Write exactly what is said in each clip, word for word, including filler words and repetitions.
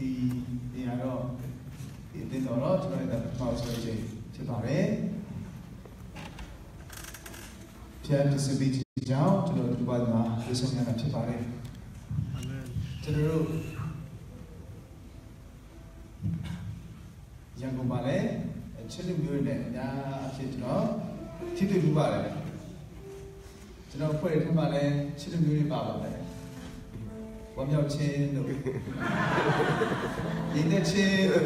ဒီနေရာတော့ဒီအတင်းတော်တော့ကျွန်တော်တို့ပေါ့ဆိုခြင်းဖြစ်ပါတယ်ပြန်တစပီကြောင့်ကျွန်တော်တို့ဒီဘက်မှာရေးဆောင်ရတာဖြစ်ပါတယ်အာမင်ကျွန်တော်တို့ရန်ကုန်မှာလည်းချစ်လူမျိုးတွေနဲ့အများအဖြစ်ကျွန်တော်ထိတွေ့မှုပါတယ်ကျွန်တော်ဖွဲ့တဲ့ထက်မှလည်းချစ်လူမျိုးတွေပါပါတယ်ဝမ်းမြောက်ခြင်းတို့ရင်းနှီးခြင်းတို့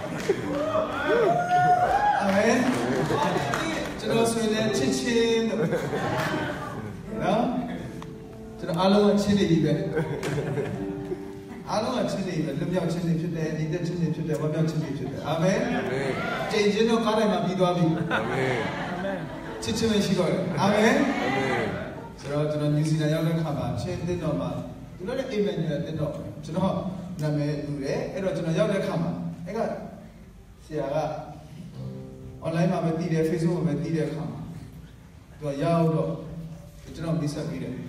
အာမင်ကျွန်တော်ဆိုရင်ချစ်ခြင်းတို့နော်ကျွန်တော်အားလုံးကချစ်နေပြီပဲအားလုံးကချစ်နေပြီလွတ်မြောက်ခြင်းတွေဖြစ်တယ်ရင်းနှီးခြင်းတွေဖြစ်တယ်ဝမ်းမြောက်ခြင်းတွေဖြစ်တယ်အာမင်အာမင်ကြင်ခြင်းတို့ကားတိုင်းမှာပြီးသွားပြီအာမင်အာမင်ချစ်ခြင်းရှိတော့တယ်အာမင်အာမင်ဆိုတော့ကျွန်တော်နယူးဇီလန်ရောက်တဲ့ခါမှာချင်းတင်းတော်မှာသူတို့လည်းအိမ်မက်နဲ့တင်းတော့ကျွန်တော်နာမည်တူတယ်အဲ့တော့ကျွန်တော်ရောက်တဲ့ခါမှာအဲ့ကဆရာက online မှာပဲတည်တယ် Facebook မှာပဲတည်တဲ့ခါမှာသူကရောက်တော့ကျွန်တော်မိတ်ဆက်ပြီးတယ်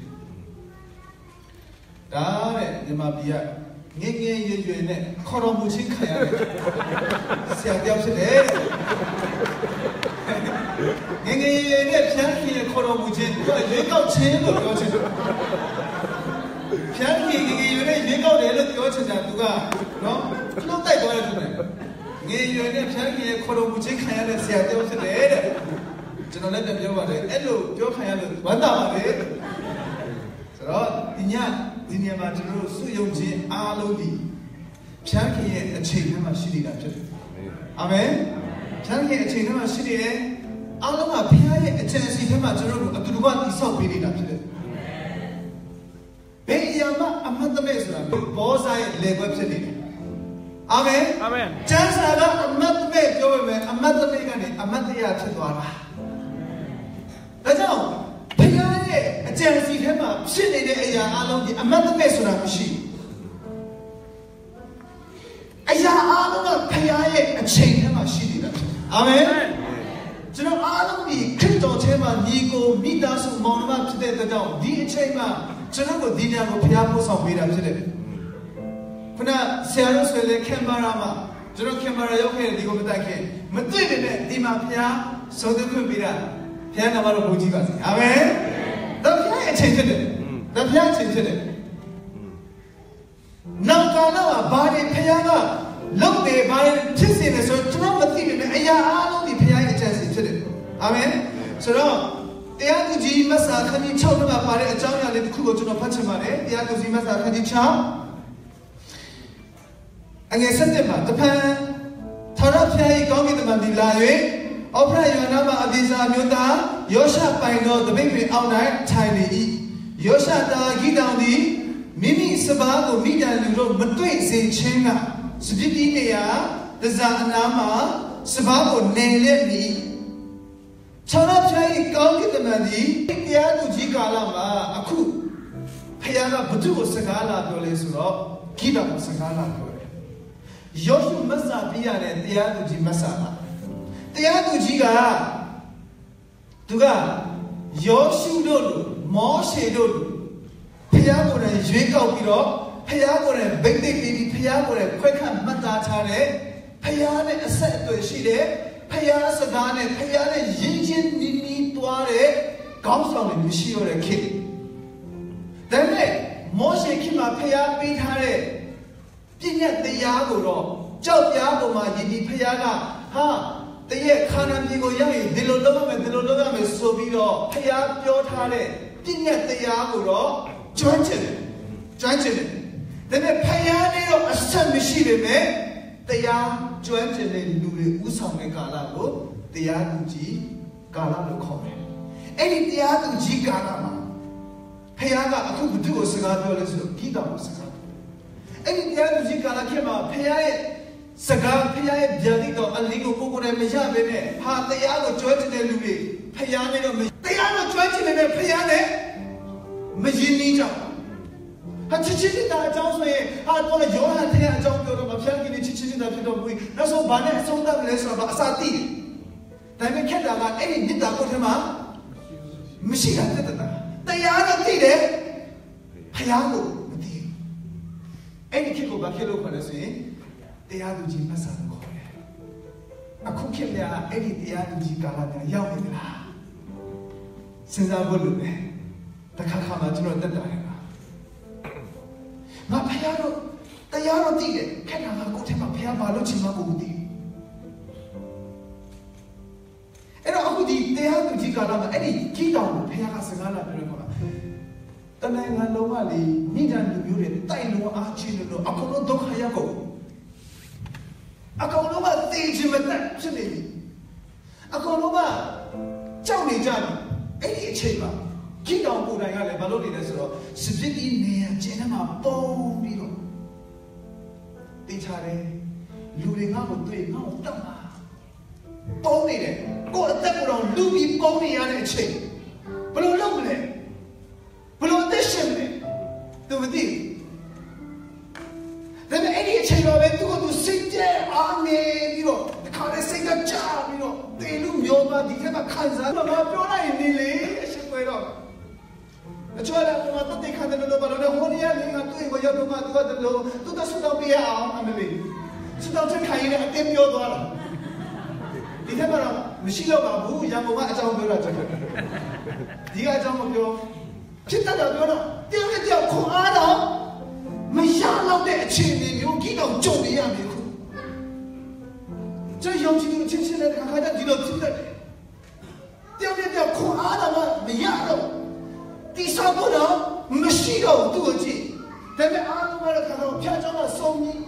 ဒါတဲ့မြန်မာပြည်ကငယ်ငယ်ရွယ်ရွယ်နဲ့ခေါ်တော်မူခြင်းခံရတယ်ဆရာပြောဖြစ်တယ်ငယ်ငယ်ရွယ်ရွယ်နဲ့ဖြန်းခင်ခေါ်တော်မူခြင်းသူကရွေးကောက်ခြင်းလို့ပြောချင်တယ်ဖြန်းခင်ငယ်ငယ်ရွယ်နဲ့ရွေးကောက်တယ်လို့ပြောချင်တာသူကနော်လှုပ်တိုက်သွားတယ်သူကငယ်ရွယ်နဲ့ဖြန်းခင်ခေါ်တော်မူခြင်းခံရတဲ့ဆရာပြောဖြစ်တယ်တဲ့ကျွန်တော်လည်းတပြောပါတယ်အဲ့လိုပြောခံရလို့ဝမ်းသာပါတယ်ဆိုတော့ဒီညဒီညမှာကျွန်တော်တို့စုယုံခြင်းအားလုံးဒီဖြန်းခင်ရဲ့အချိန်ထဲမှာရှိနေတာဖြစ်တယ်အာမင်ဖြန်းခင်အချိန်ထဲမှာရှိနေတယ်အားလုံးကဘုရားရဲ့အကြံစီထဲမှာကျွန်တော်တို့အတူတူကတည်ဆောက်ပေးနေတာဖြစ်တယ်ဘယ်အရာမှအမှတ်တမဲ့ဆိုတာဘောဇာရဲ့လေကွက်ဖြစ်နေတယ်အာမင်အာမင်ကျမ်းစာကအမှတ်တမဲ့ပြောပေမဲ့အမှတ်တမဲ့ကနေအမှတ်တရဖြစ်သွားတာဒါကြောင့်ဘုရားရဲ့အကြံစီထဲမှာဖြစ်နေတဲ့အရာအလုံးဒီအမှတ်တမဲ့ဆိုတာမရှိဘူးအရာအလုံးကဘုရားရဲ့အချိန်ထဲမှာရှိနေတာဖြစ်အာမင်ကျွန်တော်အားလုံးဒီခရစ်တော်ထဲမှာညီကိုမိသားစုမောင်နှမဖြစ်တဲ့အတွက်ကြောင့်ဒီအချိန်မှာကျွန်တော်တို့ဒီညကိုဘုရားပို့ဆောင်ပေးတာဖြစ်တယ်ခုနဆရာတို့ဆိုလည်းကင်မရာမှာကျွန်တော်ကင်မရာရောက်ခဲ့တဲ့ဒီကိုမတိုက်ခင်မတွေ့တဲ့ဒီမှာဘုရားဆုံးသွင်းခွင့်ပေးတာဘုရားနာမတော်ဘုန်းကြီးပါစေအာမင်ဒါဘုရားရဲ့အချိန်ဖြစ်တယ်ဒါဘုရားအချိန်ဖြစ်တယ်နောက်ကာလမှာဘာတွေဘုရားကလုပ်တယ်ဘာတွေဖြစ်စေတယ်ဆိုတော့ကျွန်တော်မသိပေမဲ့အရာအားလုံးဒီဘုရားရဲ့အကြံစီဖြစ်တယ်အာမင်ဆိုတော့တရားသူကြီးမဆာခန်းကြီး၆မှာပါတဲ့အကြောင်းအရာလေးတစ်ခုကိုကျွန်တော်ဖတ်ချင်ပါတယ်တရားသူကြီးမဆာခန်းကြီး၆အငယ်၁၁မှာတဖန်ထာဝရဘုရား၏ကောင်းကင်တမန်ဒီလာ၍အောဖရယောနာမအဘိဇာမျိုးသားယောရှပိုင်သောတပိတ်ပင်အောက်၌ထိုင်နေ၏ယောရှသားဂိတောင်သည်မိမိစပါးကိုမိတန်လူတို့မတွေ့စေခြင်းကစပစ်တီးနေရာတစားအနာမှာစပါးကိုနေလက်မိထာဝရဘုရား၏ကောင်းကင်တမန်သည်တရားသူကြီးကာလမှာအခုဘုရားကဘုသူ့ကိုစကားလာပြောလဲဆိုတော့ဂိတောင်ကိုစကားလာပြောတယ်ယောရှုမဆာပြရတဲ့တရားသူကြီးမဆာပါတရားသူကြီးကသူကယောရှုတို့လိုမောရှေတို့လိုဖျားကိုယ်တိုင်ရွေးကောက်ပြီးတော့ဖျားကိုယ်တိုင်ဗိတ်သိက်ပြီးဖျားကိုယ်တိုင်ခွဲခန့်မှတ်သားထားတဲ့ဖျားနဲ့အဆက်အသွယ်ရှိတဲ့ဖျားစကားနဲ့ဖျားနဲ့ရင်းချင်းနီးနီးတွားတဲ့ကောင်းဆောင်တွေမရှိရတဲ့ခေတ်ဒါပေမဲ့မောရှေခေတ်မှာဖျားပေးထားတဲ့ပြည့်ညတ်တရားကိုတော့ကြောက်ပြားပေါ်မှာယဉ်ဒီဖျားကဟာတရဲ့ခါနာပြည်ကိုရောက်ရင်ဒီလိုလုပ်ရမယ်ဒီလိုလုပ်ရမယ်ဆိုပြီးတော့ဖျားပြောထားတဲ့ပြည့်ညတ်တရားကိုတော့ကျွမ်းကျင်တယ်ကျွမ်းကျင်တယ်ဒါပေမဲ့ဖျားနဲ့တော့အဆက်မရှိပေမဲ့တရားကျွမ်းကျင်တဲ့လူတွေဥဆောင်တဲ့ကာလကိုတရားသူကြီးကာလလို့ခေါ်တယ်အဲ့ဒီတရားသူကြီးကာလမှာဖျားကအခုဘုသူ့ကိုစကားပြောလဲဆိုတော့ဂိတောင်ကိုစကားအဲ့ဒီတရားသူကြီးကာလခေတ်မှာဖျားရဲ့စကားဖျားရဲ့ဗျာဒိတ်တော်အလင်းကိုကိုကိုယ်တိုင်မရပဲနဲ့ဟာတရားကိုကျွမ်းကျင်တဲ့လူတွေဖျားနဲ့တော့တရားကိုကျွမ်းကျင်တဲ့ဖျားနဲ့မရင်းနှီးကြဘူးဟာချစ်ချစ်တာအကြောင်းဆိုရင်ဟာတော့ယောဟန်ထဲအကြောင်းပြောတော့မဖျားခင်ချစ်ချစ်တာဖြစ်တော့ဘူးနောက်ဆုံးဘာနဲ့အဆုံးသတ်လဲဆိုတော့အစာတိဒါပေမဲ့ခက်တာကအဲ့ဒီမြစ်တာကိုထဲမှာမရှိတာတက်တာတရားတော့သိတယ်ဖျားကိုမသိဘူး Any kick over Kilo Palestine, they are the Jimas and Kore. A cookie there, any the other Jigala, young. Since I will be the Kakama to the diana. My piano, the Yaro did it. Can I go to my piano? Chimabudi. And I would they have to Jigala, any key down, Piana Sagana. The Nanga Lomali, Nidan Murid, Taino Archino, Akono Dokayago. Akonoma things in the naturally. Akonoma, Johnny Johnny. Any chamber, King of Budaya, Baloni, Sibiti near Genema, Bone Beetle. They try looting out doing no dama. Bone it, go a devil on Louis Bony and a chain. Below Lumley, below this chimney, the within. Then any chamber went to go to sit there, army, you know, the car is saying a job, you know. They look yoga, they have a cancer. No, no, no, I nearly. I should wait on. The child of the take on the low, but the whole year, I'm doing what you're doing to the low, to the Sudan be out, I believe. Sudan Kaina, and then your dollar. The Hammer, Michelle Babu, Yamama, the Ajamio, Chita, the other Koana, Michelle, the chin, you get on Johnny Yami. 这尤其是亲戚的看看，你都听得。第二天叫苦阿的嘛，没压到。第三个呢，没洗到肚子。但是阿的嘛，看到偏着嘛送你。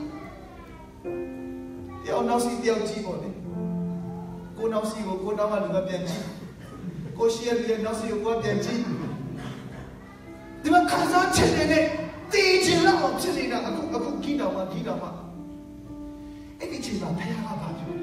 要闹事要鸡毛的，过闹事我过闹嘛你个变鸡，过事要变闹事有过变鸡。你们看上前面的第一件让我这里的，阿姑阿姑记到嘛记到嘛。 你千万睇下把住，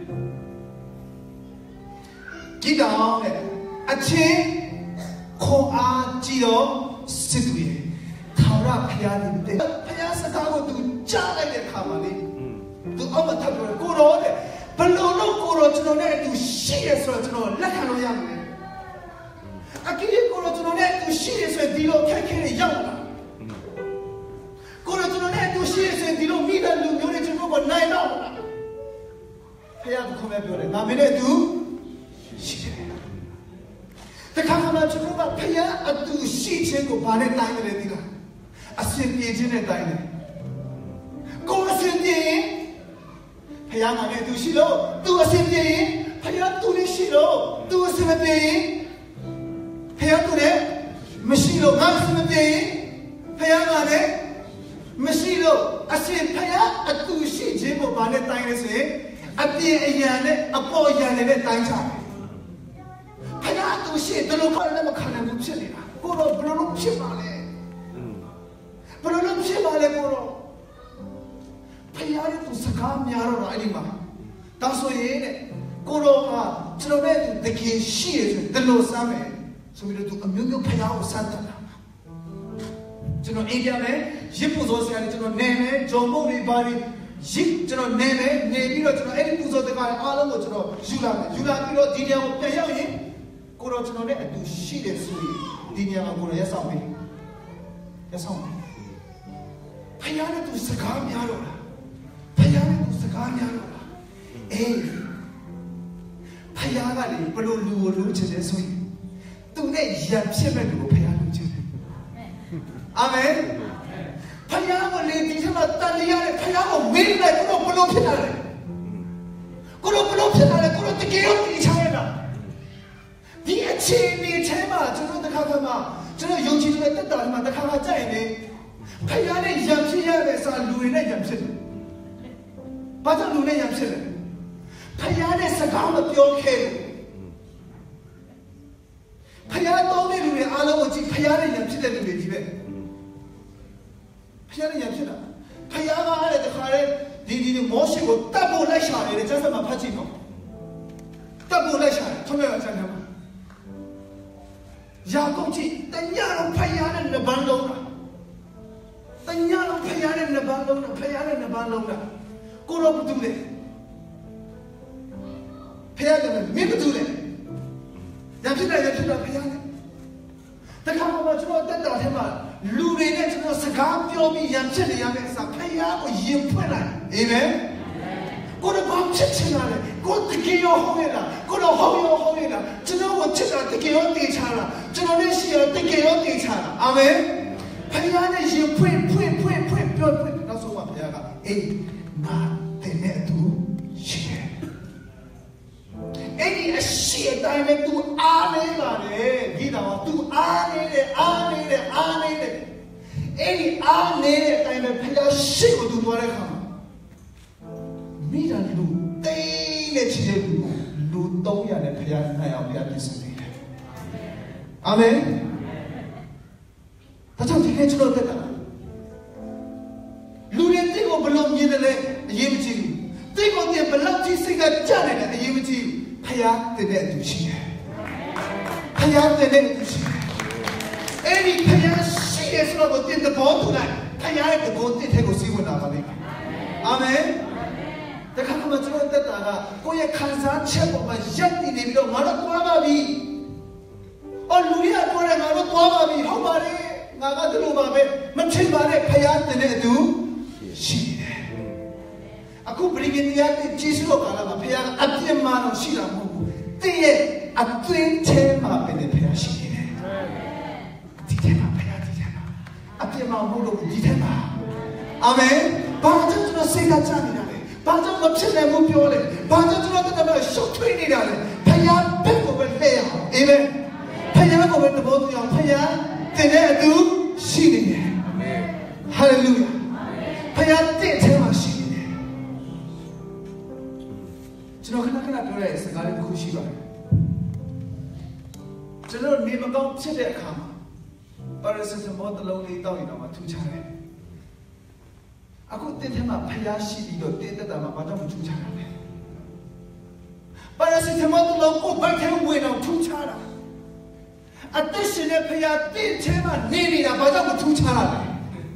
記得阿切靠阿知道識做嘢，頭拉皮亞啲嘢，皮亞實家我都揸嚟嘅卡嘛哩，都阿媽睇住過羅嘅，不羅羅過羅之後咧，都死嘅時候之後，လက်看到樣嘅，阿幾啲過羅之後咧，都死嘅時候，啲羅開開嘅樣啦，過羅之後咧，都死嘅時候，啲羅米得路有啲之後個奶酪啦。 ဖယားကခေါ်မဲ့ပြောတယ်ငါမင်းနဲ့အတူရှိတယ်တခါခါမှကျွန်တော်ကဖယားအတူရှိခြင်းကိုဘာနဲ့တိုင်းတယ်သိလားအစဉ်ပြေခြင်းနဲ့တိုင်းတယ်ကိုယ်အစဉ်ပြေရင်ဖယားငါနဲ့အတူရှိလို့သူအစဉ်ပြေရင်ဖယားသူနဲ့ရှိလို့သူအစဉ်မပြေရင်ဖယားသူနဲ့မရှိလို့ငါအစဉ်မပြေရင်ဖယားငါနဲ့မရှိလို့အစဉ်ဖယားအတူရှိခြင်းကိုဘာနဲ့တိုင်းလဲဆိုရင် အပြည့်အရန်နဲ့အပေါ်အရန်နဲ့တိုင်းချတယ်။ဖယားသူရှိတယ်လို့ခေါ်လည်းမခံနိုင်ဘူးဖြစ်နေတာ။ကိုတော့ဘယ်လိုလုပ်ဖြစ်ပါလဲ။ဘယ်လိုလုပ်ဖြစ်ပါလဲကိုတော့ဖယားရဲ့သူစကားများတော့အဲ့ဒီမှာတောင်းဆိုရင်တဲ့ကိုတော့ကကျွန်တော်နဲ့တကယ်ရှိရဆိုတယ်လို့စမ်းမယ်ဆိုပြီးတော့သူအမျိုးမျိုးဖယားကိုစမ်းတယ်။ကျွန်တော်အိမ်ပြန်မယ်ရစ်ပူစောဆရာကြီးကျွန်တော်နေမယ်ဂျုံမုတ်တွေပါပြီး ရစ်ကျွန်တော်နေမယ်နေပြီးတော့ကျွန်တော်အဲ့ဒီပူဇော်တကားအားလုံးကိုကျွန်တော်ယူလာမယ်ယူလာပြီးတော့ဒီနေရာကိုပြန်ရောက်ရင်ကိုတော့ကျွန်တော်နဲ့အတူရှိတယ်ဆိုရင်ဒီနေရာမှာကိုတော့ရက်ဆောင်မယ်ရက်ဆောင်မယ်ဖယားနဲ့သူစကားများတော့လားဖယားနဲ့သူစကားများတော့လားအေးဖယားကလေဘလို့လူကိုလူချင်တယ်ဆိုရင်သူနဲ့ရံဖြစ်မဲ့လူကိုဖယားလူချင်တယ်အာမင်ဖယားကိုလေဒီထဲမှာတန်လျားနဲ့ဖယားကိုမင်းနဲ့ကိုတော့ဘလို့ဖြစ်တာလဲကိုတော့ဘလို့ဖြစ်တာလဲကိုတော့တကယ်လို့ဒီချာရတာဒီအခြေအနေထဲမှာကျွန်တော်တခါခါမှာကျွန်တော်ယုံကြည်တဲ့တက်တာမှာတခါခါကြိုက်နေဖယားနဲ့ရံဖြစ်ရတဲ့စာလူတွေနဲ့ရံဖြစ်တယ်ဘာကြောင့်လူနဲ့ရံဖြစ်လဲဖယားနဲ့စကားမပြောခဲ့ဘူးဖယားတောင်းတဲ့လူတွေအားလုံးကိုကြည့်ဖယားနဲ့ရံဖြစ်တဲ့လူတွေကြီးပဲဖယားနဲ့ရံဖြစ်တာဖယားကအဲ့ဒါတခါလေဒီဒီမောရှိကိုတတ်ဖို့လိုက်ရှာတယ်ကျမ်းစာမှာဖတ်ကြည့်နော်တတ်ဖို့လိုက်ရှာတယ်ထုံးရအကျမ်းထဲမှာယာကုပ်ကြီးတညလုံးဖယားနဲ့နှစ်ပန်းလုံးတာတညလုံးဖယားနဲ့နှစ်ပန်းလုံးတာဖယားနဲ့နှစ်ပန်းလုံးတာကိုရောဘာလုပ်လဲဖယားကမင်းဘာလုပ်လဲရံဖြစ်တယ်ရံဖြစ်တယ်ဖယားနဲ့တတခါမှကျွန်တော်တက်တာထဲမှာလူတွေနဲ့ကျွန်တော်စကားပြောပြီးရံဖြစ်နေရမယ့်အစားဖခင်ကိုယဉ်ဖွင့်လိုက်အာမင်ကိုယ်ဘာဖြစ်ချင်တာလဲကိုယ်တကယ်ရောဟောရတာကိုယ်တော့ဟောရောဟောရတာကျွန်တော်ကိုချစ်တာတကယ်ရောတည်ချတာကျွန်တော်နဲ့ရှိရတကယ်ရောတည်ချတာအာမင်ဖခင်နဲ့ယဉ်ဖွင့်ဖွင့်ဖွင့်ဖွင့်ပြောဖွင့်နောက်ဆုံးမှဖခင်ကအေးငါတဲ့နဲ့သူရှိတယ်အဲ့ဒီအရှိအတိုင်းပဲ तू အားနေပါတယ်ဒီတော့ तू အားနေတယ်အားနေတယ်အားနေတယ်အဲ့ဒီအားနေတဲ့အတိုင်းပဲဖခင်ရှိကို तू သွားတဲ့ခါမှာမိသားစုတိတ်နဲ့ချစ်တဲ့လူလူသုံးရာနဲ့ဖခင်နိုင်အောင်ဖခင်ပြင်ဆင်နေတယ်အာမင်ဒါကြောင့်ဒီကနေ့ကျွန်တော်တက်တာလူတွေတိတ်ကိုဘယ်လိုမြင်တယ်လဲအရေးမကြီးဘူးတိတ်ကိုဘယ်လောက်ကြီးစိတ်ကကြတယ်လဲအရေးမကြီးဘူးဖခင်တည်တဲ့အတူရှိတယ်ဖခင်တည်တဲ့အတူရှိတယ်အဲ့ဒီဖခင်ရှိတယ်ဆိုတော့တင်တဲ့ဘောတူလိုက်ဖခင်ရဲ့တဘောတင်တဲ့ကိုစီးဝင်လာပါလိမ့်မယ်အာမင်တခါမှကျွန်တော်တက်တာကကိုယ့်ရဲ့ခံစားချက်ပေါ်မှာရက်တည်နေပြီးတော့ငါတို့သွားပါပြီအော်လူရပြောတယ်ငါတို့သွားပါပြီဟုတ်ပါလေငါကဒီလိုပါပဲမချင်ပါနဲ့ဖခင်တည်တဲ့အတူရှိတယ်အခုပရိဂနီယာတဲ့ဂျေဆုတော်ကလာမှာဖခင်အပြစ်မှတော့ရှိတာမဟုတ်ဘူးတည့်ရဲ့အသွင်ထဲမှာပဲဖခင်ရှိနေတယ်ဒီထဲမှာဖခင်ဒီထဲမှာအပြစ်မှမဟုတ်လို့ဒီထဲမှာအာမင်ဘာကြောင့်ကျွန်တော်စိတ်ကကြနေတာလဲဘာကြောင့်မဖြစ်နိုင်ဘူးပြောလဲဘာကြောင့်ကျွန်တော်တက်တော့ရှုပ်ထွေးနေတာလဲဖခင်ဘက်ကိုပဲလှည့်ရအောင်အာမင်ဖခင်ကိုပဲတဘောတူအောင်ဖခင်တည်တဲ့အတူရှိနေတယ်အာမင်ဟာလေလုယာဖခင်တည်ထဲမှာရှိကျွန်တော်ခဏခဏပြောတဲ့စကားလေးတစ်ခုရှိပါတယ်ကျွန်တော်နေမကောင်းဖြစ်တဲ့အခါမှာပါရစစ်စမောတလုံးလေးတောက်ရင်တော့မှထူးခြားတယ်အခုတင်းထဲမှာဖျားရှိပြီးတော့တင်းတက်တာမှာဘာကြောင့်မထူးခြားတာလဲပါရစစ်စမောတလုံးကိုဘယ်ထဲဝင်အောင်ထူးခြားတာအသက်ရှင်တဲ့ဖျားတင်းထဲမှာနေနေတာဘာကြောင့်မထူးခြားတာလဲ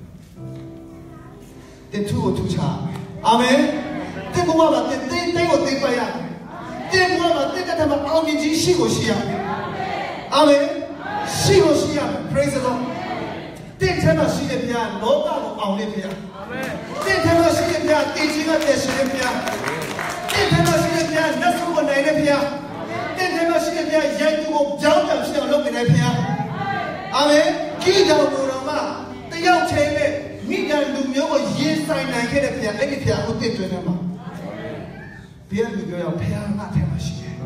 တင်းထူးကိုထူးခြားအာမင်တင်ဘဝမှာတင်တင်တိုင်းကိုတင်ပါရမယ်တင်ဘဝမှာတင်တဲ့မှာအောင်မြင်ခြင်းရှိကိုရှိရမယ်အာမင်ရှိကိုရှိရမယ် praise the lord တင်ထဲမှာရှိတဲ့ဘုရားလောကကိုအောင်တဲ့ဘုရားအာမင်တင်ထဲမှာရှိတဲ့ဘုရားတည်ခြင်းကတည်ရှင်တဲ့ဘုရားတင်ထဲမှာရှိတဲ့ဘုရားနတ်ဆုကိုနိုင်တဲ့ဘုရားတင်ထဲမှာရှိတဲ့ဘုရားရိုက်သူကိုကြောင်းကြောင်ဖြစ်အောင်လုပ်နေတဲ့ဘုရားအာမင်ကြီးတော်မူတော်မှာတယောက်ချင်းနဲ့မိသားလူမျိုးကိုရင်ဆိုင်နိုင်ခဲ့တဲ့ဘုရားအဲ့ဒီဘုရားကိုတည်တွင်နေမှာဘုရားလူပြောရဘုရားငါထဲမှာရှိတယ်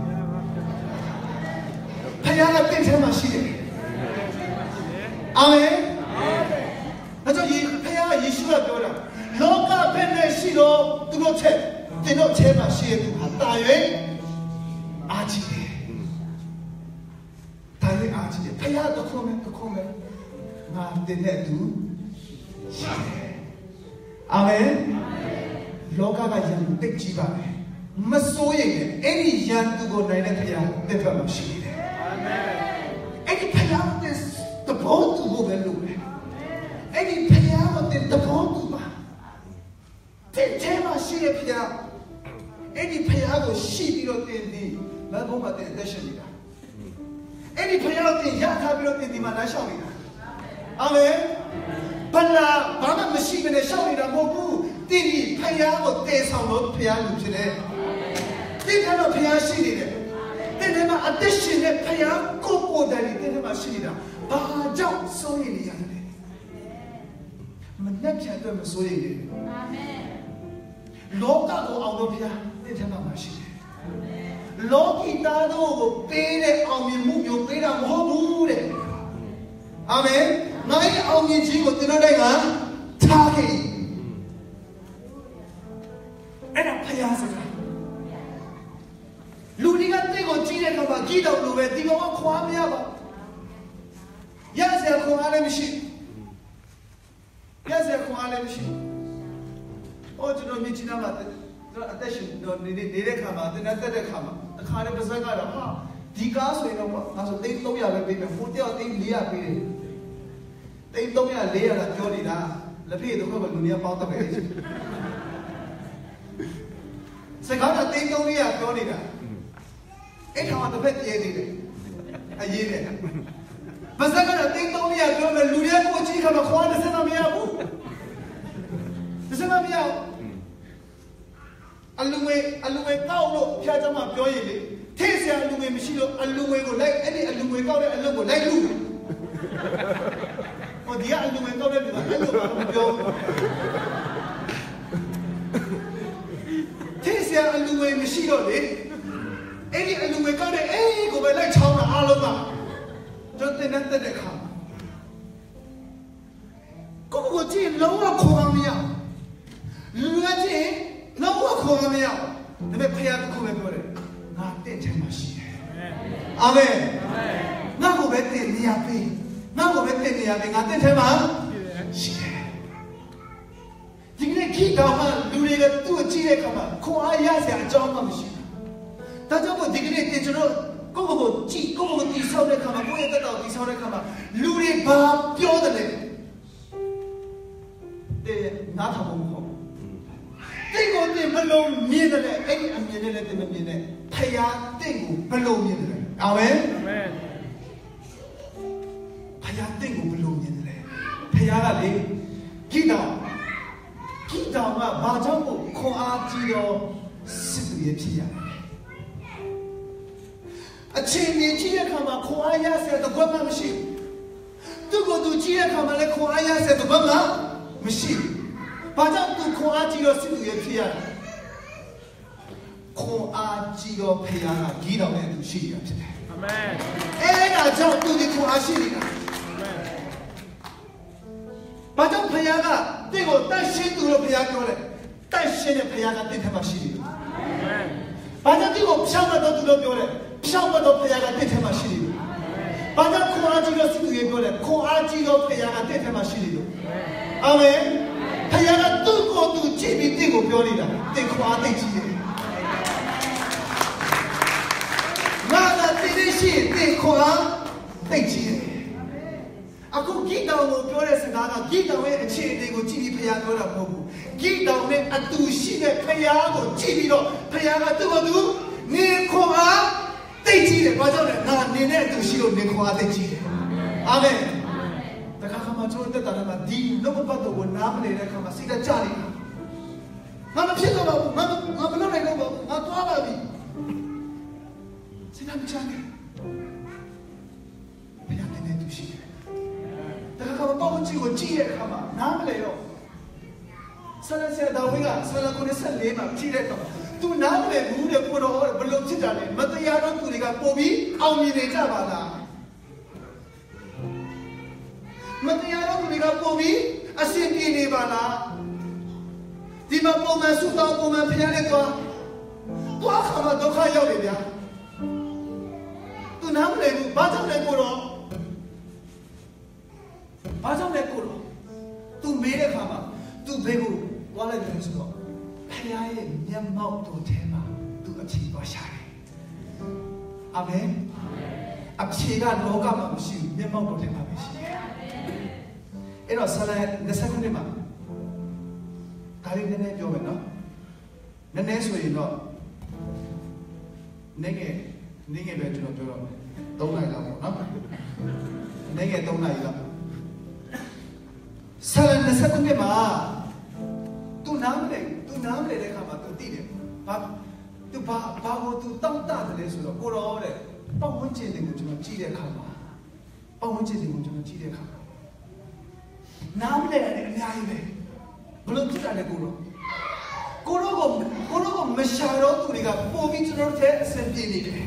ဘုရားကတင့်ထဲမှာရှိတယ်အာမင်ဒါကြောင့်ဘုရားယေရှုကပြောတာလောကဘက်နဲ့ရှိတော့သူတို့ချက်တင်တို့ချက်မှာရှိတဲ့သူဟာတာ၍အာကြီးတယ်တာ၍အာကြီးတယ်ဘုရားတခုမဲ့တခုမဲ့ငါတင်တဲ့သူရှိတယ်အာမင်လောကကယံတိတ်ကြီးပါပဲမစိုးရိမ်နဲ့အဲ့ဒီယံသူကိုနိုင်တဲ့ဘုရားတစ်ဖက်မှာရှိနေတယ်အာမင်အဲ့ဒီဘုရားတဲ့တဘောသူကိုပဲလုပ်တယ်အဲ့ဒီဘုရားကိုတဲ့တဘောသူပါတဲ့ထဲမှာရှိတဲ့ဘုရားအဲ့ဒီဘုရားကိုရှိပြီးတော့တင်ပြီးမဘုံမှာတဲ့အသက်ရှင်နေတာအဲ့ဒီဘုရားကိုရထားပြီးတော့တင်ဒီမှာလမ်းလျှောက်နေတာအာမင်ဘာလာဘာမှမရှိဘဲနဲ့ရှောက်နေတာမဟုတ်ဘူးတိတိဖယားကိုတည်ဆောင်လို့ဖယားလူဖြစ်တယ်တိတ်ကတော့ဖယားရှိနေတယ်တိတ်ထဲမှာအသက်ရှင်တဲ့ဖယားကိုကိုယ်တိုင်တိတ်ထဲမှာရှိနေတာဘာကြောင့်စိုးရိမ်နေရလဲမနှက်ချင်တော့မစိုးရိမ်နေဘူးအာမင်လောကကိုအောင်လို့ဖယားတိတ်ထဲမှာရှိတယ်အာမင်လောကီသားတို့ကိုပေးတဲ့အောင်မြင်မှုမျိုးပေးတာမဟုတ်ဘူးတဲ့အာမင်ငါရဲ့အောင်မြင်ခြင်းကိုသင်တို့တွေကထားခဲ့အဲ့ဒါဖယားစကားလူတွေကတိတ်ကိုကြီးတဲ့ခါမှာကြီးတော်လူပဲဒီကောင်ကခွာမရပါရစရာခွာလည်းမရှိရစရာခွာလည်းမရှိဟောကျွန်တော်မြင်ချင်တာမှာအသက်ရှင်တော့နေနေတဲ့ခါမှာတင်တဲ့တဲ့ခါမှာတခါတည်းပါဇက်ကတော့ဟာဒီကားဆိုရင်တော့ငါဆိုတိတ်သုံးရာပဲပေးမယ်ဟိုတယောက်တိတ်လေးရာပေးတယ်တိတ်သုံးရာလေးရာကပြောနေတာလက်ဖေးတော့ကလူတွေကပေါင်းတော့ပဲစကားကတိတ်သုံးရာပြောနေတာအဲ့ထောင်ကတစ်ဖက်ပြဲနေတယ်အရေးတယ်ဘာသာကတော့တင်းသုံးရပြောမယ်လူတွေကိုကြည့်ခါမှာခွာတစ်စက်မမရဘူးတစ်စက်မမရအလူငွေအလူငွေကောက်လို့ဖျားเจ้าမှာပြောရင်လေထိဆရာအလူငွေမရှိလို့အလူငွေကိုလိုက်အဲ့ဒီအလူငွေကောက်တဲ့အလုပ်ကိုလိုက်လူဟိုဒီကအလူငွေကောက်တဲ့လူကအဲ့လိုမပြောထိဆရာအလူငွေမရှိတော့လေအဲ့ဒီအလူငွေကောက်တဲ့အေးကိုပဲလိုက်ချောင်းတာအားလုံးကကျွန်တော်တင်တဲ့တဲ့ခါကိုကိုကြည့်လုံးဝခေါ်မရလူကကြည့်လုံးဝခေါ်မရဒါပေမဲ့ဖခင်ကခုပဲပြောတယ်ငါတင့်ချင်မှရှိတယ်အာမင်ငါကိုပဲတင့်နေရပြီငါကိုပဲတင့်နေရပြီငါတင့်ချင်မှရှိတယ်ဒီကနေ့ကြီးတော်မှလူတွေကသူ့ကိုကြည့်တဲ့အခါမှာခွန်အားရစရာအကြောင်းမှမရှိဘူးဒါကြောင့်မို့ဒီကနေ့တင်ကျွန်တော်ကိုကိုကိုကြည့်ကိုကိုကိုတီးဆောက်တဲ့ခါမှာကိုယ့်ရဲ့တက်တော်တီးဆောက်တဲ့ခါမှာလူတွေဘာပြောတယ်လဲတဲ့နားထောင်ဖို့မဟုတ်တိတ်ကိုတင်ဘလုံးမြင်တယ်လေအဲ့ဒီအမြင်နဲ့လည်းတင်မမြင်နဲ့ဖယားတိတ်ကိုဘလုံးမြင်တယ်အာမင်အာမင်ဖယားတိတ်ကိုဘလုံးမြင်တယ်ဖယားကလေကြည့်တော့ကြည့်တော့ကဘာကြောင့်ကိုခွန်အားကြီးတော့စစ်သူရဲ့ဖြစ်ရတယ်အချိန်ကြီးကြည့်တဲ့အခါမှာခွန်အားရစတဲ့ဘက်မှမရှိဘူးသူ့ကိုယ်သူကြည့်တဲ့အခါမှာလည်းခွန်အားရစတဲ့ဘက်မှမရှိဘူးဘာကြောင့်သူခွန်အားကြီးတော့စစ်သူရဲ့ဖြစ်ရလဲခွန်အားကြီးတော့ဖခင်ကကြီးတော်နဲ့သူရှိရဖြစ်တယ်အာမင်အဲ့ဒါကြောင့်သူဒီခွန်အားရှိနေတာအာမင်ဘာကြောင့်ဖခင်ကတင့်ကိုတတ်ရှင်းသူလို့ဖခင်ပြောတယ်တတ်ရှင်းတဲ့ဖခင်ကတင့်ထက်မှရှိတယ်အာမင်ဘာကြောင့်ဒီကိုဖြောင်းတော့သူလို့ပြောတယ်ဖြောင်းတော့ဖခင်ကတင့်ထက်မှရှိတယ်ဘာကြောင့်ခွန်အားကြီးတော့စစ်သူရဲ့ပြောတယ်ခွန်အားကြီးတော့ဖခင်ကတင့်ထက်မှရှိတယ်အာမင်ဖခင်ကသူ့ကိုသူကြည့်ပြီးတင့်ကိုပြောနေတာတင့်ခွန်အားသိကြီးတယ်ငါကတည်ရှိတင့်ခွန်အားသိကြီးတယ်အခုဂိတောင်ကိုပြောတဲ့စကားကဂိတောင်ရဲ့အခြေအနေကိုကြည့်ပြီးဖခင်ပြောတာမဟုတ်ဘူးဂိတောင်နဲ့အတူရှိတဲ့ဖခင်ကိုကြည့်ပြီးတော့ဖခင်ကသူ့ကိုသူနေခွန်အားသိကြီးတယ်ဘာကြောင့်လဲငါနေနဲ့အတူရှိလို့နေခွန်အားသိကြီးတယ်အာမင်တခါခါမှကျွန်တော်တက်တာလည်းဒီလောကပတ်တော်ကိုနားမလည်တဲ့အခါမှာစိတ်ဓာတ်ကျနေတာငါမဖြစ်တော့ဘူးငါငါမလုပ်နိုင်တော့ဘူးငါသွားပါပြီစိတ်ဓာတ်ကျနေဘယ်ကနေတူရှိတယ်တခါခါမှပေါ့ချီကိုကြည့်တဲ့အခါမှာနားမလည်တော့ဆလဆရာဒါဝိကဆလကိုနဲ့ဆက်လေးမှာကြည့်တဲ့အခါမှာသူနားမလည်ဘူးတဲ့ကိုတော့ဘလို့ဖြစ်တာလဲမတရားတော့သူတွေကပို့ပြီးအောင်မြင်နေကြပါလားမတရားတော့သူတွေကပို့ပြီးအဆင်ပြေနေပါလားဒီမှာပုံမှန်စုတောင်းပုံမှန်ဖျက်လိုက်တော့သွားခါမှဒုက္ခရောက်နေဗျာသူနားမလည်ဘူးဘာကြောင့်လဲကိုတော့ဘာကြောင့်လဲကိုတော့သူမေးတဲ့ခါမှာသူဘေးကိုသွားလိုက်တယ်ဆိုတော့ဖခင်ရဲ့မျက်မှောက်တော်ထဲမှာသူအဖြေပေါ်ရှာတယ်အာမင်အဖြေကလောကမှာမရှိဘူးမျက်မှောက်တော်ထဲမှာပဲရှိတယ်အဲ့တော့ဆလာနှစ်ဆက်ခုနှစ်မှာဒါလေးနည်းနည်းပြောမယ်နော်နည်းနည်းဆိုရင်တော့နေငယ်နေငယ်ပဲကျွန်တော်ပြောတော့မယ်သုံးနိုင်လောက်ပေါ့နော်နေငယ်သုံးနိုင်လောက်ဆလာနှစ်ဆက်ခုနှစ်မှာသူနားမလဲသူနားမလဲတဲ့ခါမှာသူသိတယ်ဘာသူဘာဘာကိုသူတောင်းတတယ်လဲဆိုတော့ကိုတော်တဲ့ပတ်ဝန်းကျင်တွေကိုကျွန်တော်ကြည့်တဲ့အခါမှာပတ်ဝန်းကျင်တွေကိုကျွန်တော်ကြည့်တဲ့အခါနားမလဲရတယ်အများကြီးပဲဘလို့ဖြစ်တာလဲကိုတော့ကိုတော့ကိုတော့မရှာတော့သူတွေကပို့ပြီးကျွန်တော်တဲ့အဆင်ပြေနေတယ်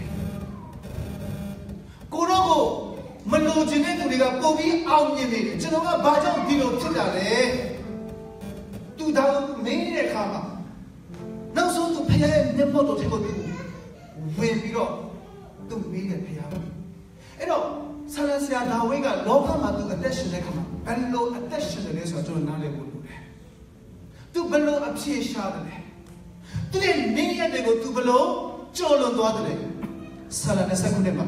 ကိုတော့ကိုမလို့ခြင်းတဲ့သူတွေကပို့ပြီးအောင်မြင်နေတယ်ကျွန်တော်ကဘာကြောင့်ဒီလိုဖြစ်တာလဲသူဒါကိုမင်းတဲ့ခါမှာနောက်ဆုံးသူဖခင်ရဲ့မျက်မှောက်တော်ထဲကိုသူဝင်ပြီးတော့သူမင်းရဲ့ဖခင်အဲ့တော့ဆရာဆရာဒါဝိကလောကမှာသူအသက်ရှင်တဲ့ခါမှာဘယ်လိုအသက်ရှင်တယ်ဆိုတော့ကျွန်တော်နားလည်ဖို့လိုတယ်သူဘယ်လိုအဖြေရှာတယ်လဲသူရဲ့နေရတဲ့ကိုသူဘယ်လိုကြော်လွန်သွားတယ်လဲဆရာနဲ့ဆက်ခုနဲ့မှာ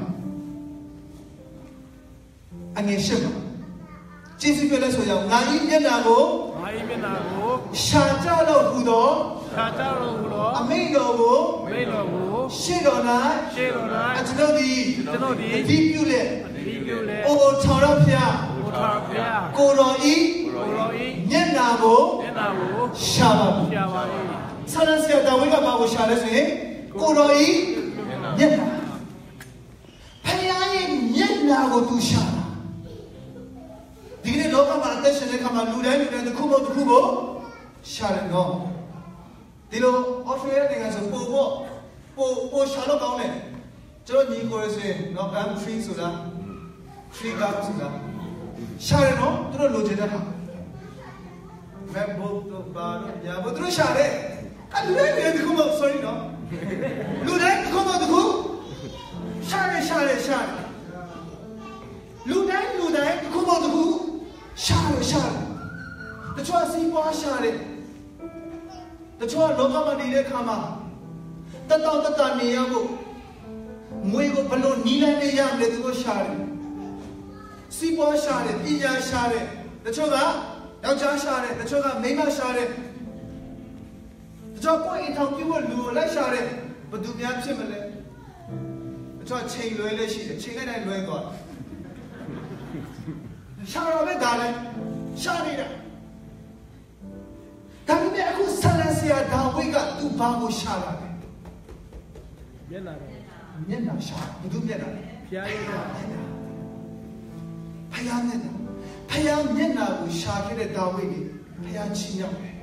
အငယ်ရှိမှာကျေးဇူးပြုလဲဆိုရအောင်ငါဤမျက်နာကိုငါဤမျက်နာကိုရှာကြလို့ဟူသောရှာကြလို့ဟူသောအမိန့်တော်ကိုအမိန့်တော်ကိုရှေ့တော်၌ရှေ့တော်၌ကျွန်တော်ဒီကျွန်တော်ဒီဒီပြုလက်ဒအိုထောင်တော်ဖျားကိုတော်ဤမျက်နာကိုရှာပါဘူးဆာလဆရာဒါဝိဒ်ကဘာကိုရှာလဲဆိုရင်ကိုတော်ဤမျက်နာဖျားရဲ့မျက်နာကိုသူရှာတာဒီနေ့လောကမှာအသက်ရှင်တဲ့အခါမှာလူတိုင်းလူတိုင်းတစ်ခုမဟုတ်တစ်ခုကိုရှာတယ်နော်ဒီလိုအော်စတြေးလျနိုင်ငံဆိုပို့ပို့ပို့ပို့ရှာလို့ကောင်းတယ်ကျွန်တော်ညီကိုရဆိုရင်နော် M three ဆိုတာthree ကဆိုတာရှာတယ်နော်သူတို့လိုချင်တဲ့ဟာမက်ဘုတ်တော့ဘာလို့ညာဘုတ်တို့ရှာတယ်အဲ့လူတိုင်းတစ်ခုမဟုတ် sorry နော်လူတိုင်းတစ်ခုမဟုတ်တစ်ခုရှာတယ်ရှာတယ်ရှာတယ်လူတိုင်းလူတိုင်းတစ်ခုမဟုတ်တစ်ခုရှာတယ်ရှာတယ်တချို့စီးပွားရှာတယ်တချို့လောကမှာနေတဲ့ခါမှာတတောတတနေရဖို့ငွေကိုဘလို့နီးလန်းနေရမယ်သူတို့ရှာတယ်စီးပွားရှာတယ်ပညာရှာတယ်တချို့ကယောက်ျားရှာတယ်တချို့ကမိန်းမရှာတယ်တချို့ကိုယ်အထောင်ပြုဖို့လူကိုလိုက်ရှာတယ်ဘယ်သူများဖြစ်မလဲတချို့ချိန်လွဲလဲရှိတယ်ချိန်လိုက်တိုင်းလွဲသွားရှာတော့ပဲဒါလည်းရှာနေတာဒါပေမဲ့အခုဆာလဆရာဒါဝိဒ်ကသူ့ဘာကိုရှာလာလဲမျက်နှာမျက်နှာရှာဘယ်သူမျက်နှာလဲဖျားရဲ့မျက်နှာဖျားမျက်နှာဖျားမျက်နှာကိုရှာခဲ့တဲ့ဒါဝိဒ်ကိုဖျားချင်းရောက်တယ်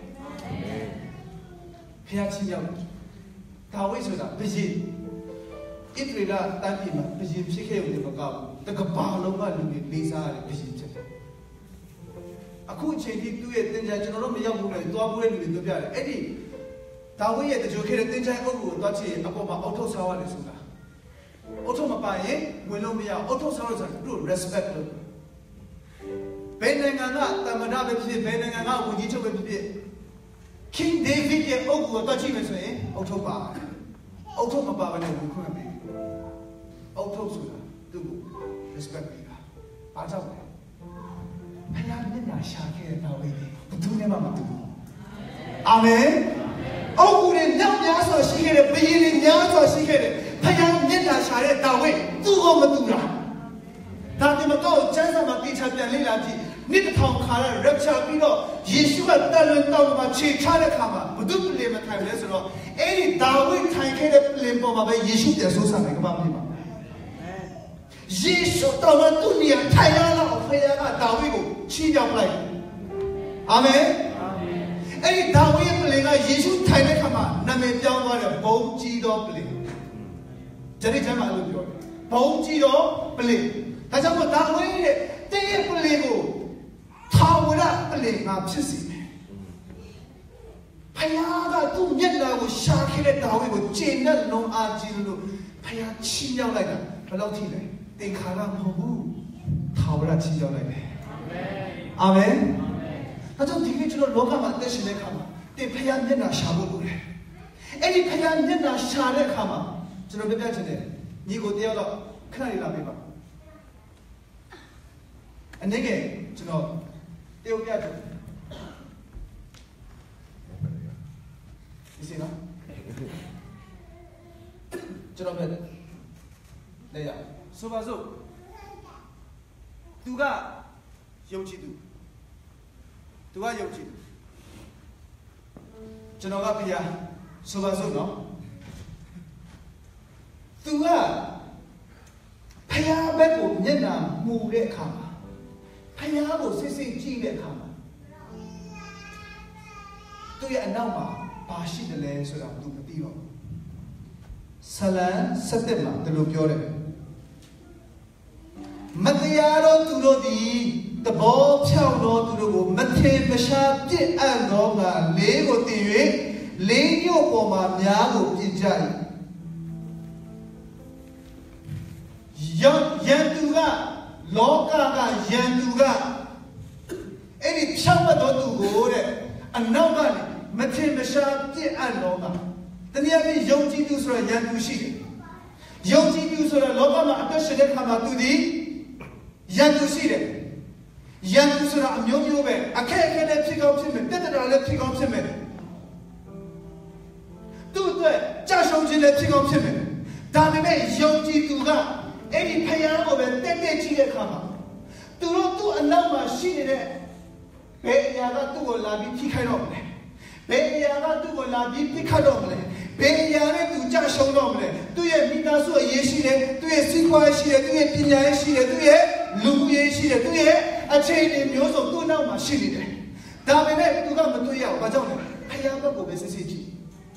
ဖျားချင်းရောက်တယ်ဒါဝိဒ်ဆိုတာဘုရင်ဣသရေလတန်ပြည်မှာဘုရင်ဖြစ်ခဲ့တယ်မကဘူးတကဘာလုံးကလူတွေလေးစားရတယ်ဘုရင်ဖြစ်တယ်အခုအချိန်ကြီးသူ့ရဲ့တင်ကြကျွန်တော်တို့မရောက်ဘူးလေတွားဘူးတဲ့လူတွေပြောပြတယ်အဲ့ဒီဒါဝိဒ်ရဲ့တကြိုခဲ့တဲ့တင်ကြအုပ်ကိုတွားချင်အပေါ်မှာအောက်ထုတ်စားရတယ်ဆိုတာအောက်ထုတ်မပါရင်ဝင်လို့မရအောက်ထုတ်စားလို့ဆိုတာသူ့ respect လို့ဘယ်နိုင်ငံကတမန်တော်ပဲဖြစ်ဘယ်နိုင်ငံကဝန်ကြီးချုပ်ပဲဖြစ်ဖြစ် King David ရဲ့အုပ်ကိုတွားချင်မယ်ဆိုရင်အောက်ထုတ်ပါအောက်ထုတ်မပါဘဲနဲ့ဝင်ခွင့်ပေးအောက်ထုတ်ဆိုတာသူ့ကို respect ပေးတာဘာကြောင့်လဲဖခင်မျက်နှာရှာခဲ့တဲ့ဒါဝိဒ်ဘယ်သူမှမတူဘူးအာမင်အုတ်ကူတွေမြောက်များစွာရှိခဲ့တဲ့ဘုရင်တွေများစွာရှိခဲ့တဲ့ဖခင်မျက်နှာရှာတဲ့ဒါဝိဒ်သူ့ကိုမတူတာဒါပေမဲ့တော့ကျမ်းစာမှာတိကျပြန်လေ့လာကြည့်နှစ်တစ်ထောင်ခါရ rapture ပြီးတော့ယေရှုကတန်လွင်တောင်မှာခြေချတဲ့ခါမှာဘုဒ္ဓပလင်မထိုင်လဲဆိုတော့အဲ့ဒီဒါဝိဒ်ထိုင်ခဲ့တဲ့ပလင်ပေါ်မှာပဲယေရှုတည်ဆိုးစားတယ်ကမ္ဘာမြေမှာယေရှုတော်မှာသူ့နေရာထိုင်ရတော့ဖခင်ကဒါဝိဒ်ကိုချီးမြှောက်လိုက်အာမင်အဲ့ဒီဒါဝိဒ်ရဲ့ပလင်ကယေရှုထိုင်တဲ့ခါမှာနာမည်ပြောင်းသွားတယ်ဘုံကြီးသောပလင်ဂျေရိကျမ်းမှာလို့ပြောတယ်ဘုံကြီးသောပလင်ဒါကြောင့်မို့ဒါဝိဒ်ရဲ့တဲ့ရဲ့ပလင်ကိုထာဝရပလင်ကဖြစ်စေတယ်ဖခင်ကသူ့မျက်နှာကိုရှာခဲ့တဲ့ဒါဝိဒ်ကိုကျင့်တဲ့လုံးအားကြီးလို့ဖခင်ချီးမြှောက်လိုက်တာဘယ်လောက်ထိလဲသင်္ခါရမဟုတ်ဘူးထာဝရချီးမြှောက်လိုက်တယ်အာမင်ဒါကြောင့်ဒီနေ့ကျွန်တော်လောကမှာအသက်ရှင်တဲ့အခါမှာသင်ဖခင်မျက်နှာရှာဖို့လိုတယ်အဲ့ဒီဖခင်မျက်နှာရှာတဲ့အခါမှာကျွန်တော်ပြပြချင်တယ်ညီကိုတယောက်တော့ခဏလေးလာပေးပါအနေကကျွန်တော်တယောက်ပြချင်ဒီစနော်ကျွန်တော်ပြတယ်လေရဆိုပါစို့သူကယုံကြည်သူသူကယုံကြည်သူကျွန်တော်ကဖျားဆိုပါစို့နော်သူကဖျားဘက်ကိုမျက်နှာမူတဲ့အခါမှာဖျားကိုစစ်စစ်ကြည့်တဲ့အခါမှာသူရဲ့အနောက်မှာဘာရှိတယ်လဲဆိုတာသူမသိတော့ဘူးဆလန်စက်တက်မှာဒီလိုပြောတယ်မတရားသောသူတို့သည်တဘောဖြောင့်သောသူတို့ကိုမထေမရှာပြစ်အံ့သောငါလေးကိုတည်၍လေးညို့ပေါ်မှာများကိုပြစ်ကြ၏ယံယံသူကလောကကယံသူကအဲ့ဒီဖြောင့်မသောသူကိုတဲ့အနောက်ကနေမထေမရှာပြစ်အံ့သောငါတနည်းအားဖြင့်ယုံကြည်သူဆိုတာယံသူရှိတယ်ယုံကြည်သူဆိုတာလောကမှာအသက်ရှင်တဲ့ခါမှာသူဒီယံသူရှိတယ်ယံသူဆိုတာအမျိုးမျိုးပဲအခက်အခဲနဲ့ဖြစ်ကောင်းဖြစ်မယ်တက်တာလည်းဖြစ်ကောင်းဖြစ်မယ်သူ့အတွက်ကြာရှုံးခြင်းလည်းဖြစ်ကောင်းဖြစ်မယ်ဒါပေမဲ့ယုံကြည်သူက Any Payano and Tete Chia Kama. Do not do a number she there. Beyaga to Labi Picadomle. Beyaga to Labi Picadomle. Beyaga to Jashonomle. Do ye Minasu Yeshide? Do ye Sikwa Shia? Do ye Pina Shia? Do ye Lubu Yeshide? Do ye a chain in yours of two now machine? Damine to come to Yao, but don't Payaga go S C G.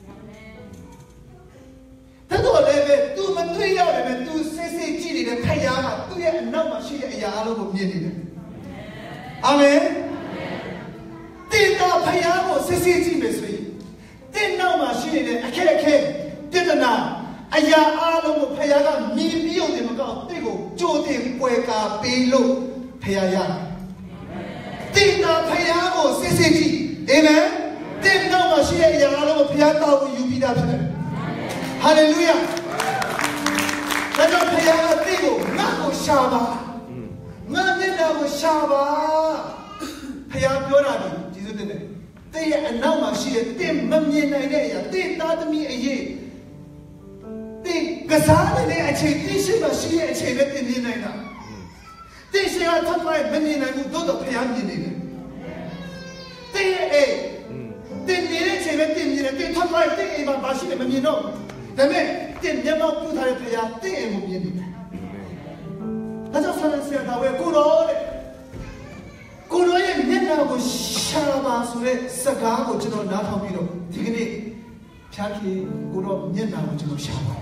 That's all they do. But three hours to say, Gilly, the Payaga, do ye no machine? Yalo Mini. Amen. Did not pay out Sissy Messi. Did no machine, a cake, didn't now. A ya alo payaga, me build him about Digo, Jodi, Pueka, Bilo, Payaya. Did not pay out Sissy. Amen. Did no machine, Yalo Piata, will you be that today? Hallelujah. Let us pay out Digo, Nako Shaba. Nanina was Shaba. Pay out your they are now she a dim mummy in idea. They taught me a year. They Gazana, they are changing a she a chain in the They say I thought my many and I would go to pay out in it. They a they needed seventeen years. They thought my thing in my bashi and you know. The men didn't never put her pay out there and be in it. That's what I said. I will go on. Kuroye Nena was Shaba Sure, Sagago, General Natamino, Tigni, Chaki, Guru, Nena, General Shaba.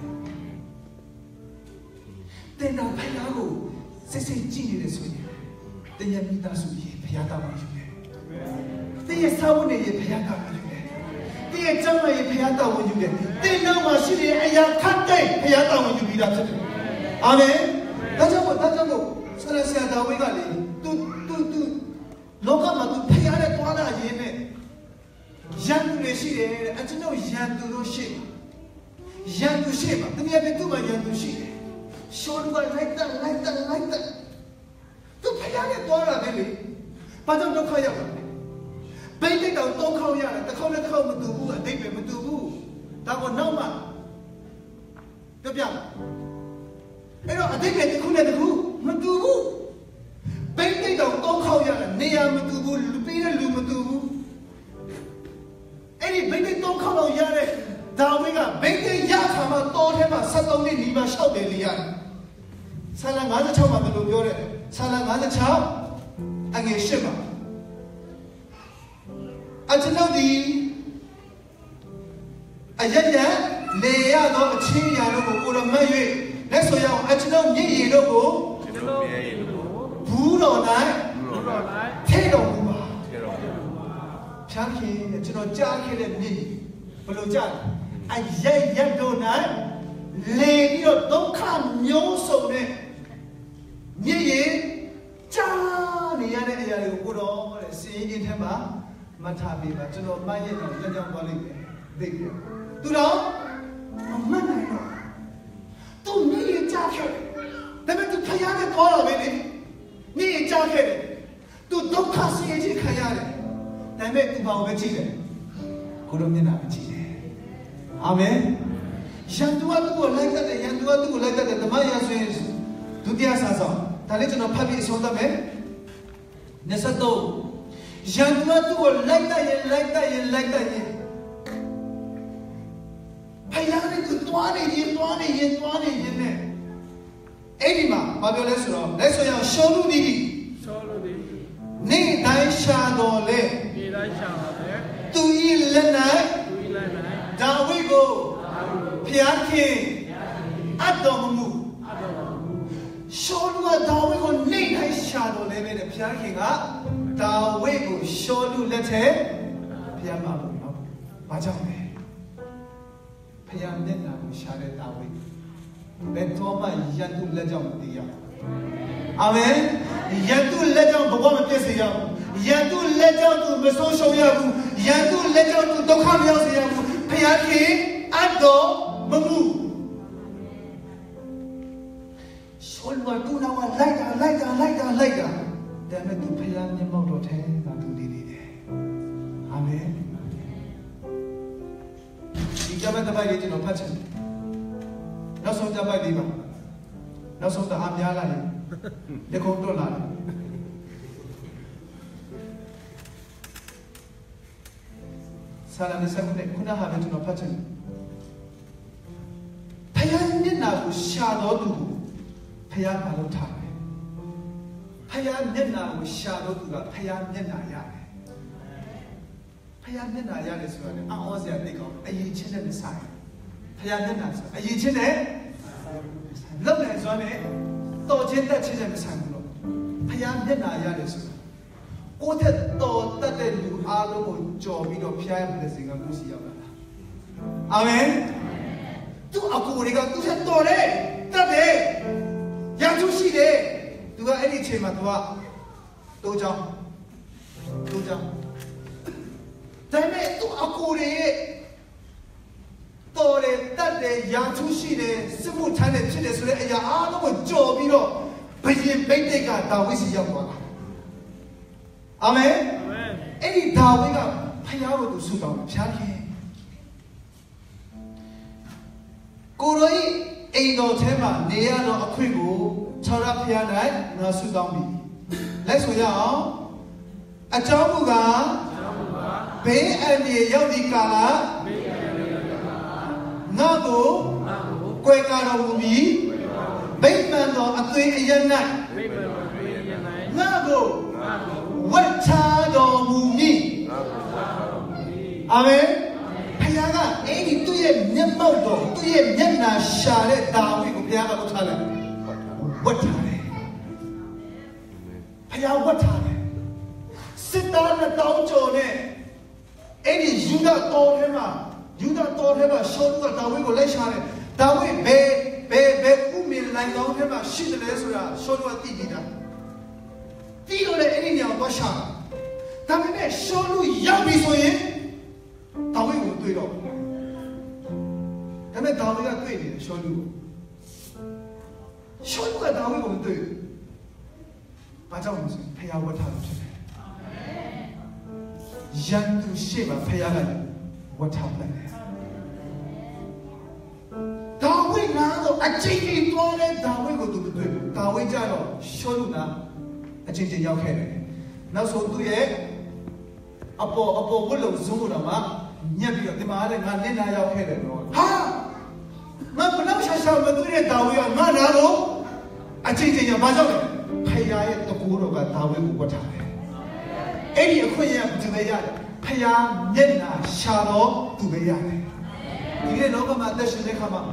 Then now Payago, Sissy Gini this way. Then Yamita Sui, Payata. They are Sawane, Payata. They are Jama, Payata when you get. They know Machine, and Yakate, Payata when you be that today. Amen. That's what that's what. So let's say that we got it. Loka to pay out a dollar yen. Yan to see it, and to know Yan to ship. Yan to ship, then you have to do my Yan to ship. Show you like that, like that, like that. To pay out a dollar, baby. But don't look how Baby don't call ya, the color come to who, and they will do who. That was no man. The young. You know, I think they couldn't do who. Baby don't call ya, Nia Matubu, Lupina Lumatubu. Any baby don't call ya, Dawiga, baby Yakama told him a suddenly leave a shout in the yard. Salang other child of the Luyore, Salang other child, and a shiver. Until now, the Ayaya, Lea, no, a chin, Yano, or a Mayu. Next to you, until now, ye logo. Budo night, Tato Chaki, you know, Jacket and me, Bulujan. I say, Yendo night, lady, don't come, no so ne. Ye, Johnny, and good old, see in him, Matabi, but you know, my young colleague, big. Do know? A man I know. Don't need a jacket. They went to pay out a call of it. Ni jacket. To don't pass the edge Kayare. They make the bow of Chile. Colombian Chile. Amen. Yandua to like that, Yandua to like that, the Maya says, to the Assassin. The legend of Papi is on the bed. Nesato. Yandua to like that, like that, like that. Payani to twenty, twenty, twenty, twenty. Edima, Babylesro, let's say, Sholu Didi. Ni Dai Shadole. Ni Dai Shadole. To Ilana. To Ilana. Dawigo. Piaki. Adomu. Sholu Dawigo, Ni Dai Shadole, the Piakinga. Dawigo, Sholu Lete. Piama. Bajame. Pianina, Shade Dawi. Betoma Yantu Legend Dia. Amen. Yantu Legend to one place here. Yantu Legend to the social yabu. Yantu Legend to Dokam Yabu. Piaki, Ado, Mamu. Solwa do now like that, like that, like that, like that. Then to Pian Yamoto Ten, not to Didi. Amen. You jump at the Bible, you know, Patchen. Not so the Bible. နောက်ဆုံးတအားများလာတယ်လက်ခုံတွတ်လာတယ်ဆာလန်ဆက်ကနေခုနဟာပဲကျွန်တော်ဖတ်ချင်ဖယားမျက်နှာကိုရှာတော်သူကိုဖယားမလုပ်ထားတယ်ဖယားမျက်နှာကိုရှာတော်သူကဖယားမျက်နှာရတယ်ဖယားမျက်နှာရတယ်ဆိုတော့အော်စရာတိတ်ကောင်းအရေးချင်းတဲ့ဆိုင်ဖယားမျက်နှာဆိုအရေးချင်းတဲ့လောက်နေစွမ်းနဲ့တော်ချင်းတက်ချင်းတဲ့ဆိုင်ဘူးလို့ဖယားမျက်နှာရတယ်ဆိုကိုယ့်တဲ့တော်တက်တဲ့လူအားလုံးကိုကြော်ပြီးတော့ဖျားရတဲ့စင်ကကိုစီရောက်လာတာအာမင်သူအကူတွေကသူဆက်တော်တယ်တက်တယ်ရသူရှိတယ်သူကအဲ့ဒီအချိန်မှာသူကတိုးချောင်းတိုးချောင်းဒါပေမဲ့သူအကူတွေတော်တယ်တက်တယ်ရသူရှိတယ်စစ်မှုထမ်းတယ်ဖြစ်တယ်ဆိုတဲ့အရာအားလုံးကိုကြော်ပြီးတော့ဘယင်ဘိတ်တိတ်ကဒါဝိစီရောက်သွားတာအာမင်အဲ့ဒီဒါဝိကဖယားကိုသူဆုတောင်းဖျားခင်ကိုရောဤအိမ်တော်ထဲမှာနေရတော့အခွင့်ကိုခြောက်ရဖျား၌ငါဆုတောင်းပြီလက်ဆိုရအောင်အကြောင်းမူကားဘေးအန္တရာယ်ရောက်ဒီကာလငါကိုကွယ်ကာတော်မူပြီးဗိမာန်တော်အသွင်အရ၌ငါကိုဝတ်ချတော်မူမည်အာမင်ဖခင်ကအဲ့ဒီသူ့ရဲ့မျက်မှောက်တော်သူ့ရဲ့မျက်နှာရှာတဲ့ဒါဝိကိုဘုရားကလုပ်ထားတယ်ဝတ်ထားတယ်ဖခင်ဝတ်ထားတယ်စစ်သားနဲ့တောင်းကြော်နဲ့အဲ့ဒီယူဒတော်ထဲမှာယူဒတော်ထဲမှာရှောလူကဒါဝိကိုလိုက်ရှာတယ်ဒါဝိဘယ်ဘယ်ဘယ်ဥမင်လိုင်တော်ထဲမှာရှိတယ်လဲဆိုတာရှောလူကသိနေတာတီးလို့လည်းအဲ့ဒီနေရာကိုရှာဒါပေမဲ့ရှောလူရောက်ပြီဆိုရင်ဒါဝိကိုတွေ့တော့ဒါပေမဲ့ဒါဝိကတွေ့နေတယ်ရှောလူကိုရှောလူကဒါဝိကိုမတွေ့ဘူးဘာကြောင့်လဲဆိုဖယားဝတ်ထားလို့ဖြစ်တယ်ရန်သူရှိမှဖယားကဝတ်ထားတယ်ဒါဝိနာတော့အချိန်ကြီးသွားတဲ့ဒါဝိကိုသူမတွေ့ဘူးဒါဝိကြတော့ရှောလူနာအချင်းချင်းရောက်ခဲ့တယ်နောက်ဆုံးသူရဲ့အပေါ်အပေါ်ဝတ်လို့ဇုံးလို့တော့မှညက်ပြီးတော့ဒီမှာလည်းငါနင်းနာရောက်ခဲ့တယ်တော့ဟာငါဘလောက်ရှာရှာမတွေ့တဲ့ဒါဝိကငါနာတော့အချင်းချင်းရောက်ဘာကြောင့်လဲဖယားရဲ့တကူတော်ကဒါဝိကိုဝတ်ထားတယ်အဲ့ဒီအခွင့်အရေးကသူပဲရတယ်ဖယားမျက်နှာရှာတော့သူပဲရတယ်ဒီနေ့လောကမှာသက်ရှင်တဲ့ခါမှာ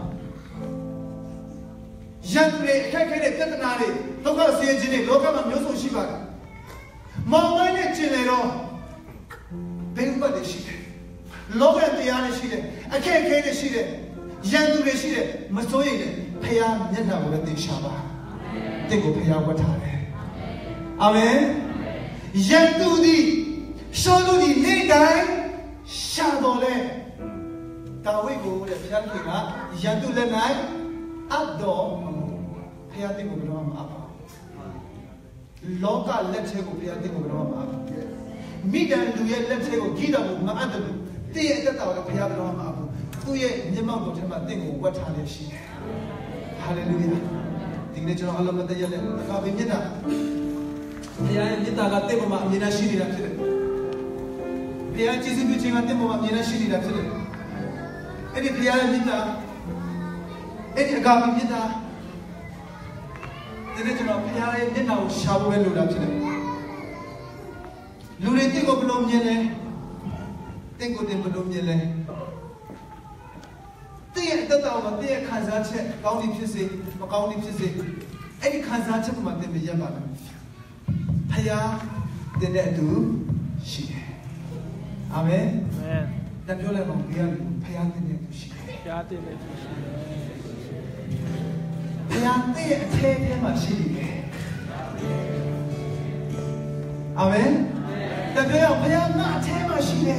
ရန်တွေအခက်ခဲတဲ့ပြဿနာတွေဒုက္ခဆင်းရဲခြင်းတွေလောကမှာမျိုးစုံရှိပါတယ်။မောင်မိုင်းနဲ့ကျင်လေတော့ဘယ်ဥပဒေရှိတယ်။လောကတရားတွေရှိတယ်။အခက်ခဲတွေရှိတယ်။ရန်သူတွေရှိတယ်။မစိုးရိမ်နဲ့ဖယားမျက်နှာကိုလည်းသင်ရှာပါ။တင့်ကိုဖယားဝတ်ထားတယ်။အာမင်။ရန်သူသည်ရှောလူသည်နေ့တိုင်းရှာတော်လဲဒါဝိကိုတဲ့ဖယားခင်ကရန်သူလက်၌အပ်တော်ဖယားတင်ကိုဘယ်တော့မှမအပ်ပါဘူးလောကလက်ထဲကိုဖယားတင်ကိုဘယ်တော့မှမအပ်ဘူးမိတန်လူရဲ့လက်ထဲကိုကြီးတော်ကိုမအပ်တယ်လို့တည့်ရဲ့အသက်တော်ကိုဖယားဘယ်တော့မှမအပ်ဘူးသူ့ရဲ့မျက်မှောက်တော်ထဲမှာတင်ကိုဝတ်ထားရရှိတယ်ဟာလေလုယာဒီနေ့ကျွန်တော်အလုံးမတည့်ရတဲ့အခါပဲမြတ်တာဖယားရဲ့မြတ်တာကတင်ပေါ်မှာအမြဲတမ်းရှိနေတာဖြစ်တယ်ဖယားကျေးဇူးပြုခြင်းကတင်ပေါ်မှာအမြဲတမ်းရှိနေတာဖြစ်တယ်အဲ့ဒီဖယားရဲ့မြတ်တာအဲ့ဒီအကာမမြတ်တာဒီနေ့ကျွန်တော်ဖခင်ရဲ့မျက်နှာကိုရှာဖို့ပဲလိုတာဖြစ်တယ်လူတွေတင့်ကိုဘယ်လိုမြင်လဲတင့်ကိုတင်ဘယ်လိုမြင်လဲတင့်ရဲ့အတ္တတော်မှာတင့်ရဲ့ခံစားချက်ကောင်းသည်ဖြစ်စေမကောင်းသည်ဖြစ်စေအဲ့ဒီခံစားချက်မှာတင်ပြရပါမယ်ဖခင်တင်တဲ့အတူရှိတယ်အာမင်အာမင်တန်ပြောလိုက်ပါဦးဘုရားဖခင်တင်တဲ့အတူရှိတယ်ဖခင်တင်တဲ့အတူရှိတယ်ဘုရားတည့်အထဲထဲမှာရှိနေတယ်အာမင်တကယ်တော့ဘုရားငါအထဲမှာရှိတယ်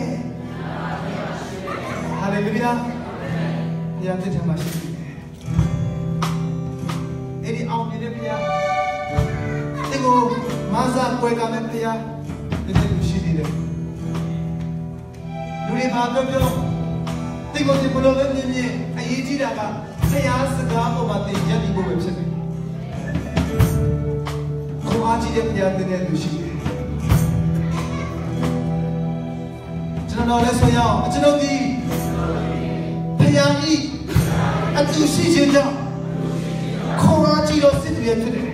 ဟာလေလုယာဘုရားတည့်ထဲမှာရှိနေတယ်အဲ့ဒီအောင်မြင်တဲ့ဘုရားဒီကိုမဆာကွယ်ကမဲ့ဘုရားတည့်ထဲမှာရှိနေတယ်လူတွေဘာပြောပြောဒီကိုဒီဘလိုပဲမြင်မြင်အရေးကြီးတာကဘုရားစကားပေါ်မှာသင်ရည်ဖို့ပဲဖြစ်တယ်ခွန်အားကြီးတဲ့ဘုရားသခင်သူရှိတယ်ကျွန်တော်လည်းဆိုရအောင်ကျွန်တော်ဒီဘုရားကြီးအတူရှိခြင်းကြောင့်ခွန်အားကြီးတော်စစ်တွေဖြစ်တယ်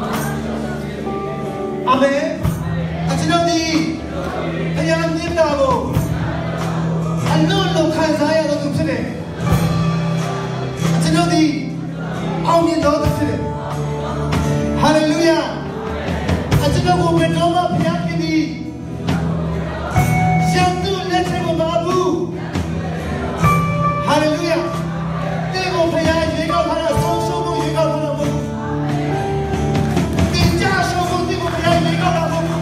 အာမင်ကျွန်တော်ဒီဘုရားမြတ်တာကိုအလုံးလုံးခံစားရတော့သူဖြစ်တယ်ကျွန်တော်ဒီအောင်မြင်တော်သူဖြစ်တယ်ဟာလေလုယာကျွန်တော်ကိုဘယ်တော့မှဘုရားခင်ဒီရှောင်းသူလက်ထဲကိုမဘူးဟာလေလုယာတေကိုဘုရားရေကောက်ထားတာဆုံးရှုံးဖို့ရေကောက်ထားတာမဟုတ်ဘူးတင်ကြရှုံးဖို့တေကိုဘုရားရေကောက်တာမဟုတ်ဘူး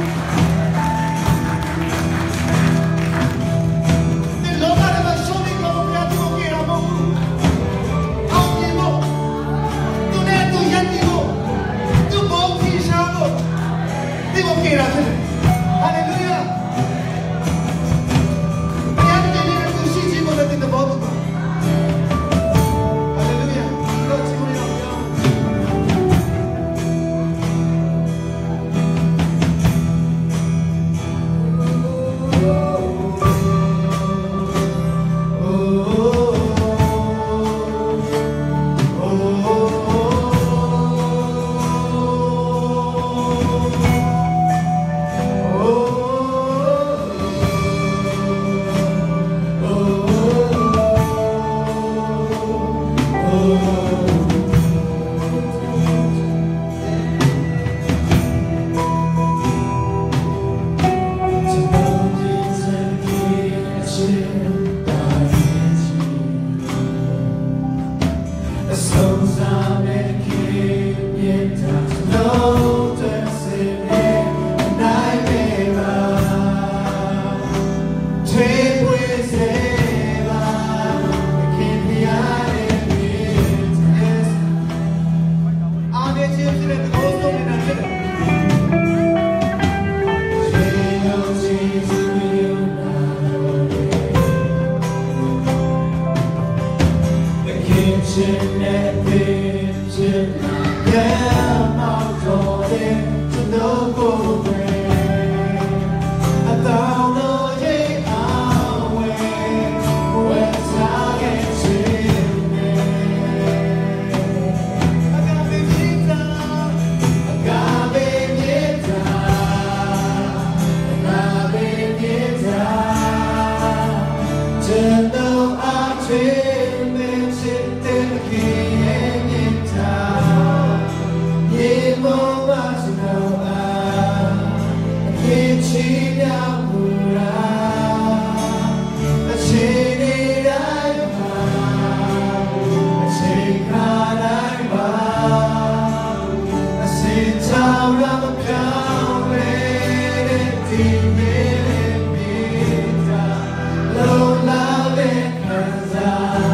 ဒီလောကမှာရှုံးပြီးတော့ဘုရားသူ့ကိုကြည့်တာမဟုတ်ဘူးအောင်မြင်ဖို့သူနဲ့သူယက်တီဖို့သူ့ဘုံကြီးရှာဖို့ဒီကိုကြည့်တာဖြစ်တယ်ဟာလေလုယာဘုရားတကယ်လည်းသူရှိခြင်းကိုလည်းတင်တော်ဘူးLove, love, and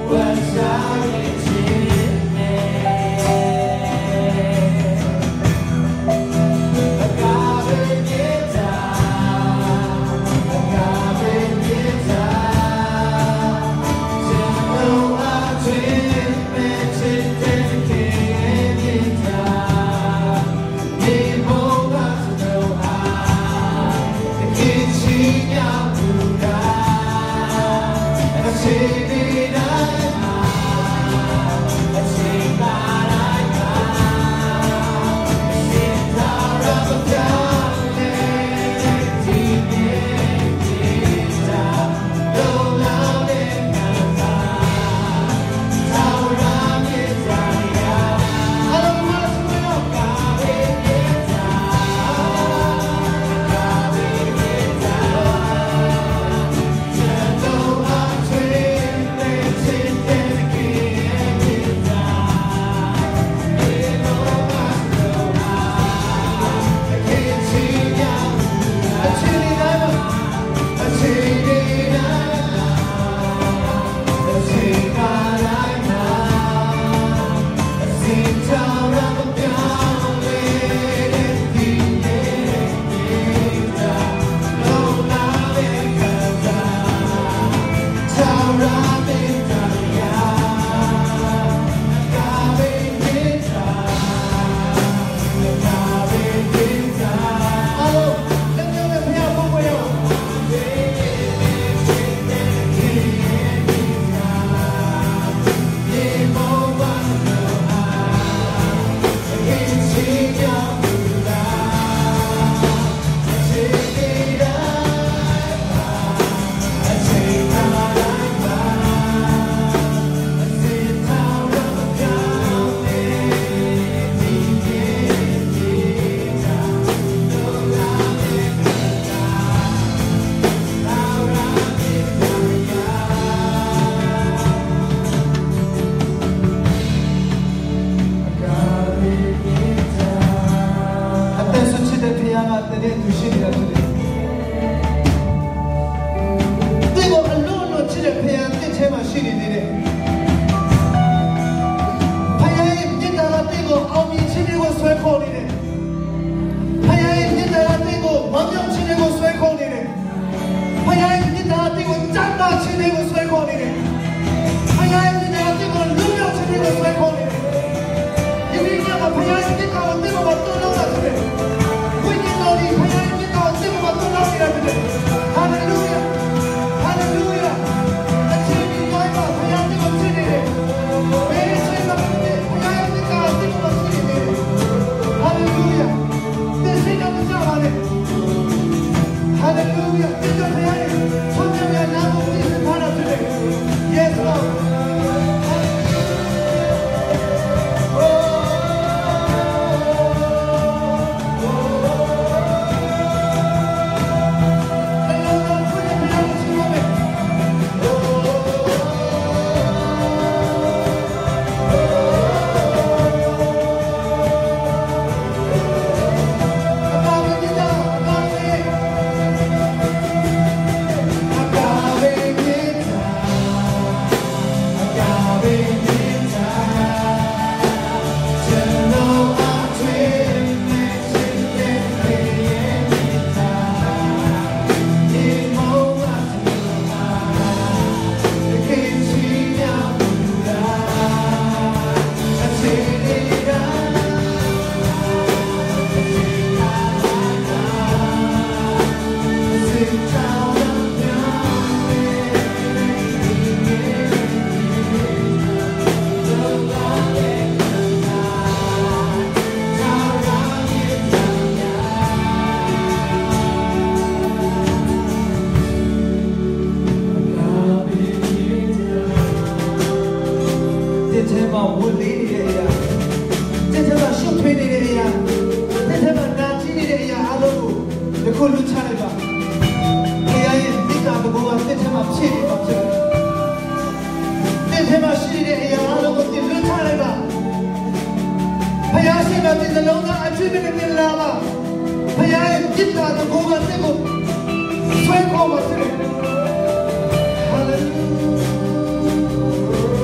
Hallelujah.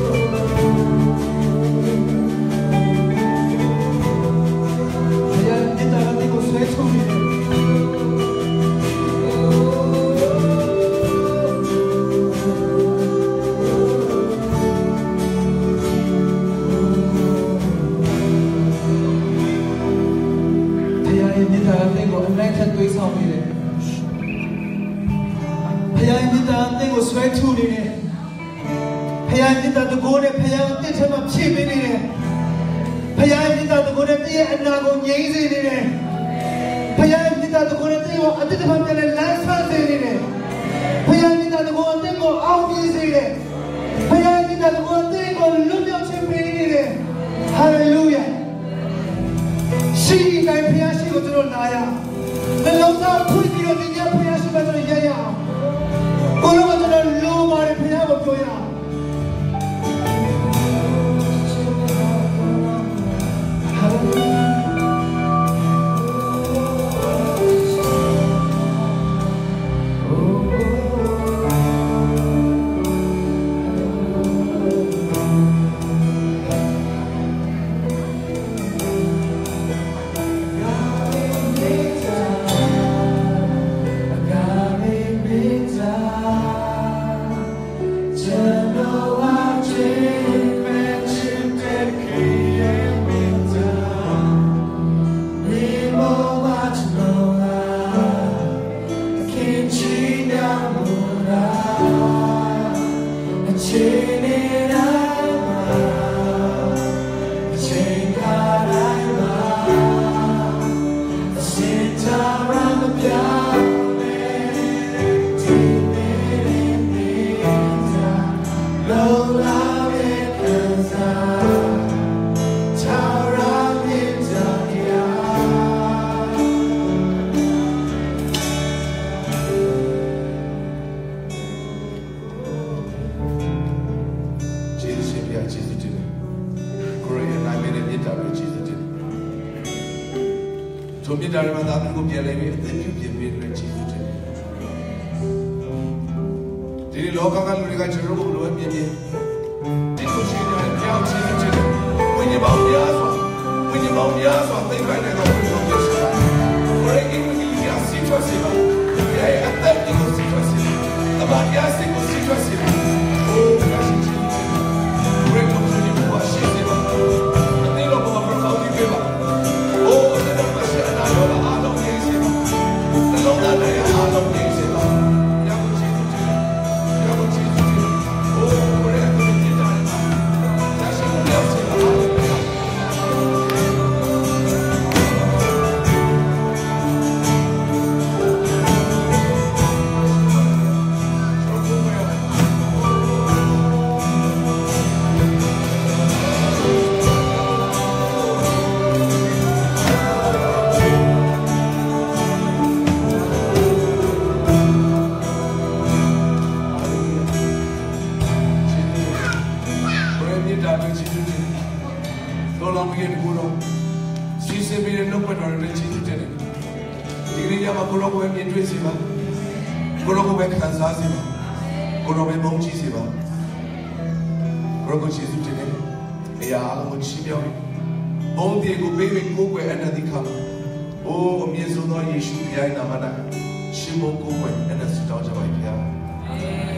ဆွဲထူနေတယ်ဖယားမြတ်တကိုးနဲ့ဖယားတစ်ချက်မှဖြည့်ပေးနေတယ်ဖယားမြတ်တကိုးနဲ့တည့်ရဲ့အနာကိုငြိမ်းစေနေတယ်ဖယားမြတ်တကိုးနဲ့တည့်ရဲ့အတိတ်ဘာပြန်လဲလမ်းဆန်းစေနေတယ်ဖယားမြတ်တကိုးအတိတ်ကိုအောင်မြင်စေတယ်ဖယားမြတ်တကိုးအတိတ်ကိုလွတ်မြောက်ခြင်းပေးနေတယ်ဟာလေလုယာရှိတိုင်းဖယားရှိကိုကျွန်တော်လာရနှလုံးသားဖွင့်ပြီးတော့ဒီညဖယားရှိမှကျွန်တော်ရရအောင်ကိုလိုကကျွန်တော်လိုပါတယ်ဖယားကိုပြောရအောင်Oh, I'm here so long. You should be in a man. She won't go when and that's the daughter of my